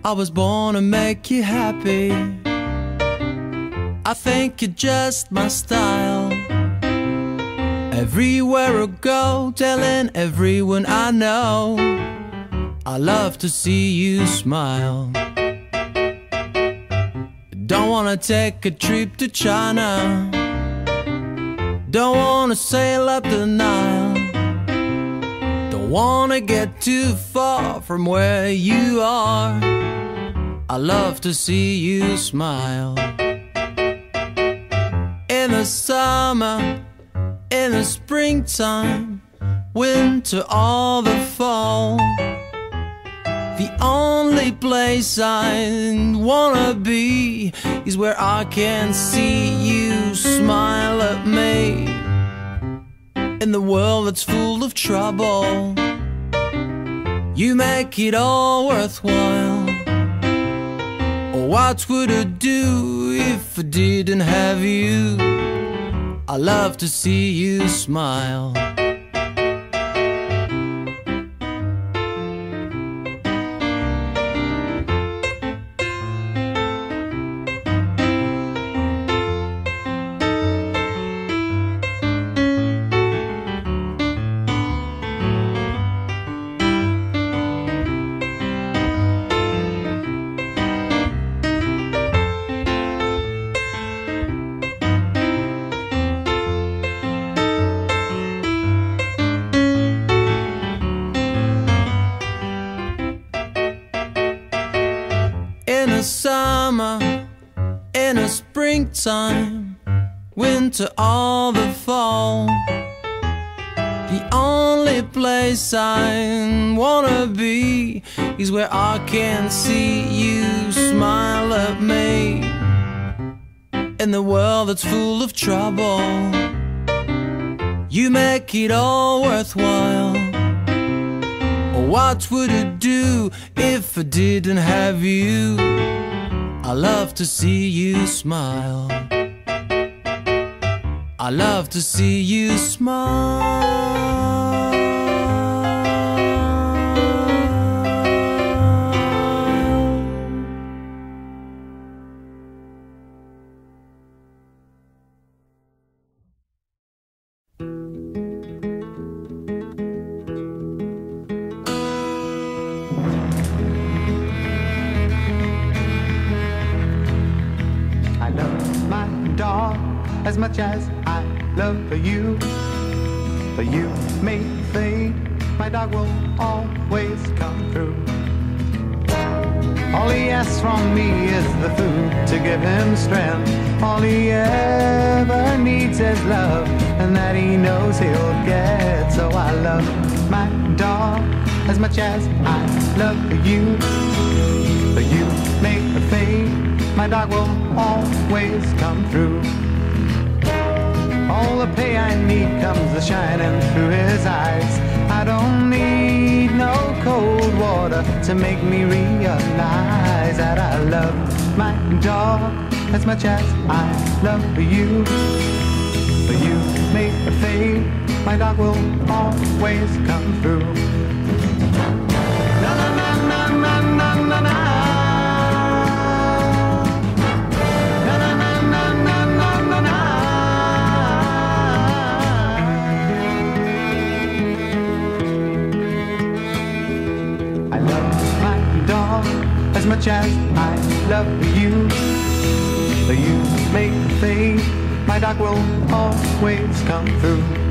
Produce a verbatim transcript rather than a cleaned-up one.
I was born to make you happy. I think you're just my style. Everywhere I go, telling everyone I know, I love to see you smile. Don't wanna take a trip to China, don't wanna sail up the Nile, don't wanna get too far from where you are. I love to see you smile. In the summer, in the springtime, winter or the fall, the only place I wanna be is where I can see you smile at me. In the world that's full of trouble, you make it all worthwhile. Oh, what would I do if I didn't have you? I love to see you smile. In the summer, in the springtime, winter or the fall, the only place I wanna be is where I can see you smile at me. In the world that's full of trouble, you make it all worthwhile. What would I do if I didn't have you? I love to see you smile. I love to see you smile. As much as I love you, but you may fade, my dog will always come through. All he asks from me is the food to give him strength. All he ever needs is love, and that he knows he'll get. So I love my dog as much as I love you, but you may fade, my dog will always come through. All the pay I need comes shining through his eyes. I don't need no cold water to make me realize that I love my dog as much as I love you. But you may fade, my dog will always come through. Na na na na na na na na. As much as I love you, but you may fade, my dog will always come through.